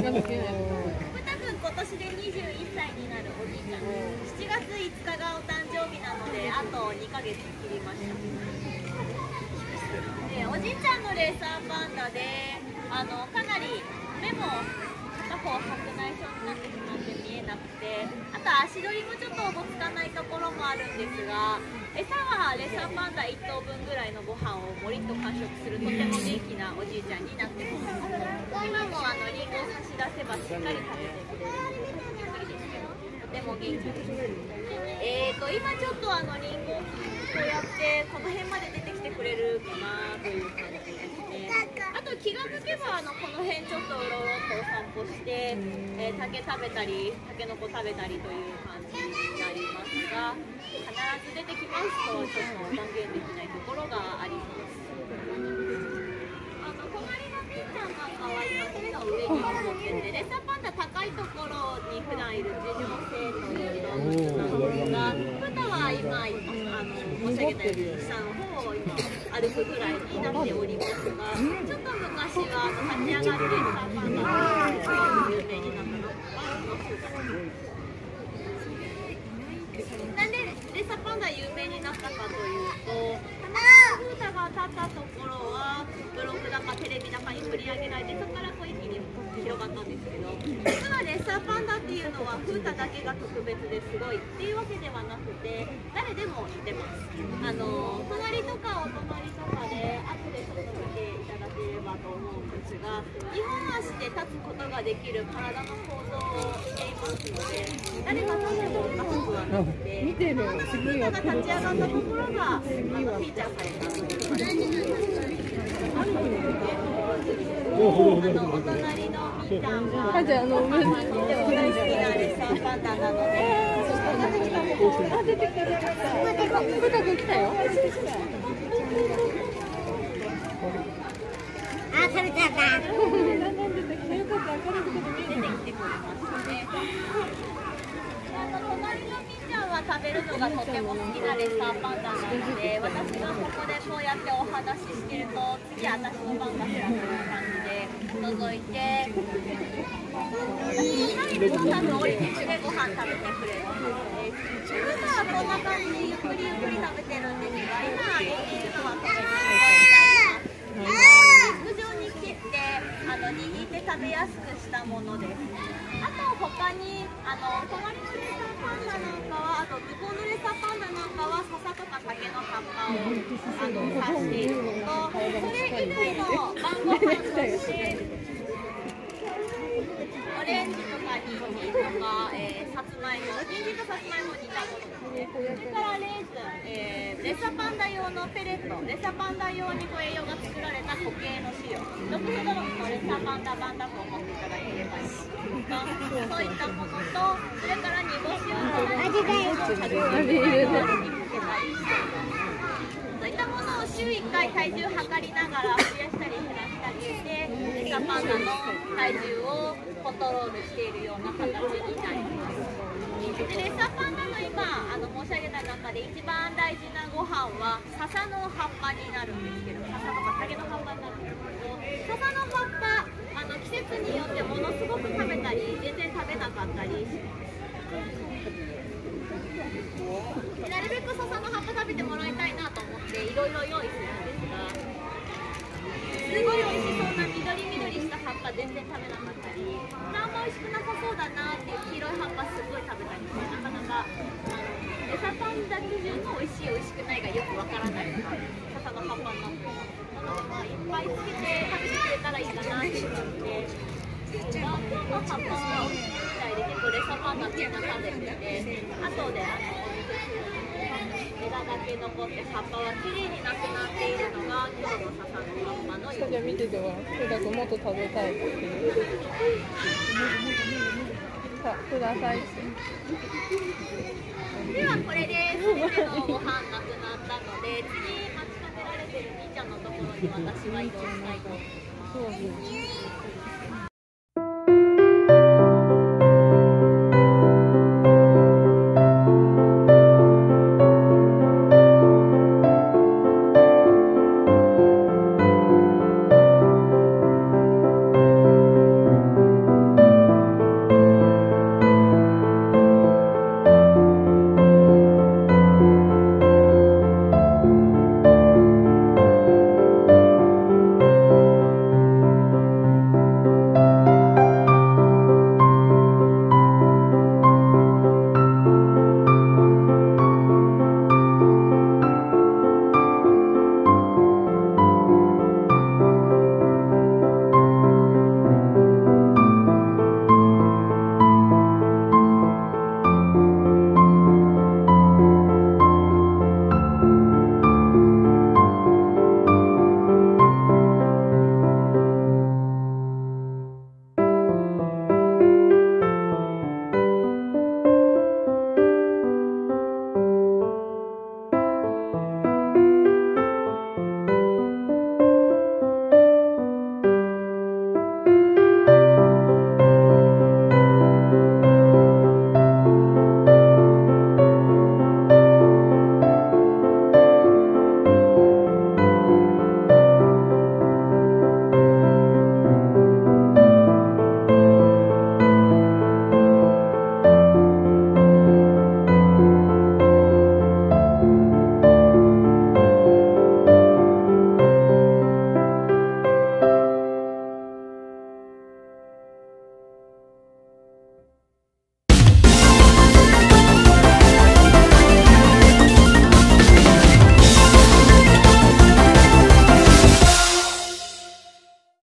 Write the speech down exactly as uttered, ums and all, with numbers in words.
今年でにじゅういっさいになるおじいちゃんです。しちがついつかがお誕生日なので、あとにかげつ切りました。で、おじいちゃんのレーサーパンダで、あのかなり目も片方白内障になってしまって見えなくて、あと足取りもちょっとおぼつかないところもあるんですが、餌はレッサーパンダいっとうぶんぐらいのご飯をもりっと完食するとても元気なおじいちゃんになっています。今もあのリンゴを差し出せばしっかり食べてくれるとても元気です。えーと今ちょっとあのリンゴをこうやってこの辺まで出てきてくれるかなという感じですね。あと気が向けばあのこの辺ちょっとうろうろとお散歩して、えー、竹食べたりタケノコ食べたりという感じになりますが、必ず出てきますとちょっと断言できないところがあります。あの隣のピンちゃんなんかは今木の上に登ってて、レッサーパンダ高いところに普段いる樹上性という動物なんですが、プタは今あの申し上げたように下の方を今歩くぐらいになっておりますが、ちょっと昔はあの立ち上がってレッサーパンダが有名になったのがなんでレッサーパンダ有名になったかというと、フータが立ったところはブログだかテレビだかに取り上げられて、そこからこう一気に広がったんですけど、実はレッサーパンダっていうのはフータだけが特別ですごいっていうわけではなくて、誰でも似てます。あの隣とかお隣とかで後でちょっと見ていただければと思うんですが、にほん足で立つことができる体の構造をしていますので、誰が立ってもおかしくはなくて、見てるフータが立ち上がったところがあのフィーチャーされたという感じあのお隣のみーちゃんがとても大好きなレッサーパンダなので、あ、出てきた出てきた。フータ君来たよ。あ、食べちゃった。出てきてくれますね。あの隣のみーちゃんは食べるのがとても好きなレッサーパンダなので、私がここでこうやってお話ししてると、次私の番かしらという感じで覗いて、隣でご飯の降りてきてご飯食べてくれるんです。普段はこんな感じでゆっくりゆっくり食べてるんですが、今あげているのはこれ陸上に切ってあの握って食べやすくしたものです。あと他にあの隣のレッサーパンダなんかは、あと向こうのレッサーパンダなんかは笹とか竹の葉っぱをあの刺しているのと、それ以外の晩ご飯としてオレンジとかニンジンとか、えー、さつまいも、ニンジンとさつまいも煮たものですね。それからレーズン、えー、レッサーパンダ用のペレット、レッサーパンダ用に栄養が作られた固形の飼料、ろくほどのレッサーパンダバンダコを持っていただければいいですが、そういったものと、それから煮干しを味がいいですね。そういったものを週いっかい体重測りながら増やしたり減らしてあげて、レッサーパンダの体重をコントロールしているような形になります。でレッサーパンダの今あの申し上げた中で一番大事なご飯は笹の葉っぱになるんですけど、笹とか竹の葉っぱになるんですけど、笹の葉っぱあの季節によってものすごく食べたり全然食べなかったりします。でなるべく笹の葉っぱ食べてもらいたいなと思っていろいろ用意するんですが、すごい美味しそうな緑緑した葉っぱ全然食べなかったり、あんま美味しくなさそうだなっていう黄色い葉っぱすごい食べたりして、なかなかあのレッサーパンダ基準の美味しい美味しくないがよくわからないのが笹の葉っぱになってます。なのでまあいっぱいつけて食べてくれたらいいかなっていう感じで、今日の葉っぱは美味しいみたいで結構レッサーパンダみんな食べてて、後であの枝だけ残って葉っぱはきれいになくなっているのが今日の笹の葉っぱの様子。じゃあ見てては、ふだくんもっと食べたいっていう。さあ、ください。ではこれで全てのご飯なくなったので、次待ちかけられてるみーちゃんのところに私は移動したいと思います。